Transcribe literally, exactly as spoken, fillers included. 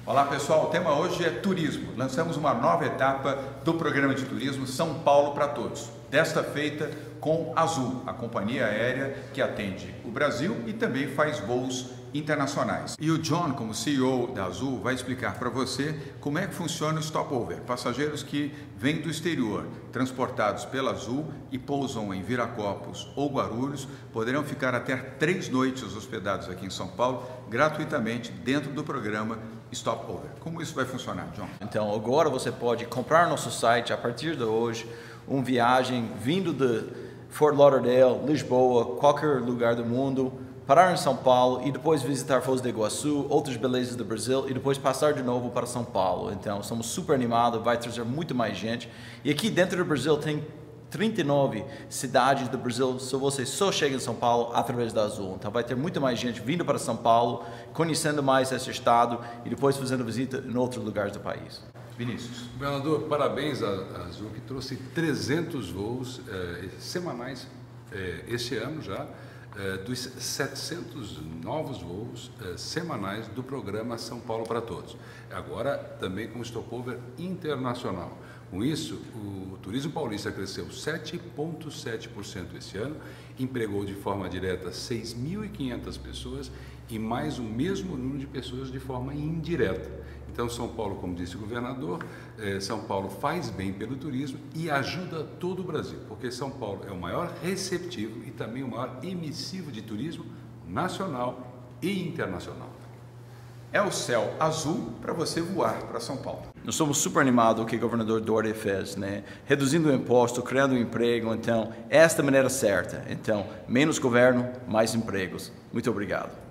Olá pessoal, o tema hoje é turismo. Lançamos uma nova etapa do programa de turismo São Paulo para Todos. Desta feita com Azul, a companhia aérea que atende o Brasil e também faz voos internacionais. E o John, como C E O da Azul, vai explicar para você como é que funciona o stopover. Passageiros que vêm do exterior, transportados pela Azul e pousam em Viracopos ou Guarulhos, poderão ficar até três noites hospedados aqui em São Paulo, gratuitamente, dentro do programa Stopover. Como isso vai funcionar, John? Então, agora você pode comprar no nosso site, a partir de hoje, uma viagem vindo de Fort Lauderdale, Lisboa, qualquer lugar do mundo, parar em São Paulo e depois visitar Foz do Iguaçu, outras belezas do Brasil e depois passar de novo para São Paulo. Então, somos super animados, vai trazer muito mais gente. E aqui dentro do Brasil tem trinta e nove cidades do Brasil, se você só chega em São Paulo através da Azul. Então vai ter muito mais gente vindo para São Paulo, conhecendo mais esse estado e depois fazendo visita em outros lugares do país. Vinícius. Governador, parabéns à Azul, que trouxe trezentos voos eh, semanais eh, este ano já, eh, dos setecentos novos voos eh, semanais do programa São Paulo para Todos. Agora também com stopover internacional. Com isso, o turismo paulista cresceu sete vírgula sete por cento esse ano, empregou de forma direta seis mil e quinhentas pessoas e mais o mesmo número de pessoas de forma indireta. Então, São Paulo, como disse o governador, eh, São Paulo faz bem pelo turismo e ajuda todo o Brasil, porque São Paulo é o maior receptivo e também o maior emissivo de turismo nacional e internacional. É o céu azul para você voar para São Paulo. Nós somos super animados o que o governador Dória fez, né? Reduzindo o imposto, criando um emprego, então, esta é a maneira certa. Então, menos governo, mais empregos. Muito obrigado.